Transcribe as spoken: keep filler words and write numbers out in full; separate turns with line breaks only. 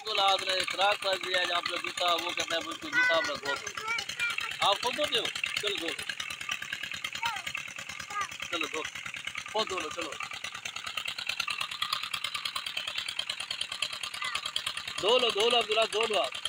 बिल्कुल आपने खराब कर दिया है, आपने जूता वो कहता है बिल्कुल जूता आपने धो दो। आप खुद धोते हो? चलो धो चलो धो खुद धो लो चलो धो लो धो लो अब्दुल्ला धो लो आप।